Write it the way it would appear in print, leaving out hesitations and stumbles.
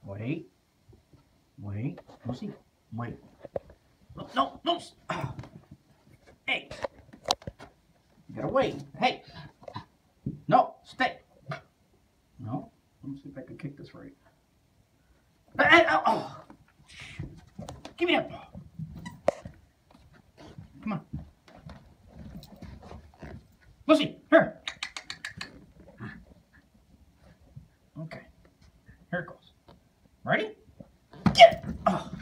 Wait. Wait. Lucy. Wait. No, no. Oh. Hey. You gotta wait. Hey. No, stay. No. Let me see if I can kick this right. Oh. Give me that ball. Come on. Lucy, here. Okay. Here it goes. Ready? Get it. Oh.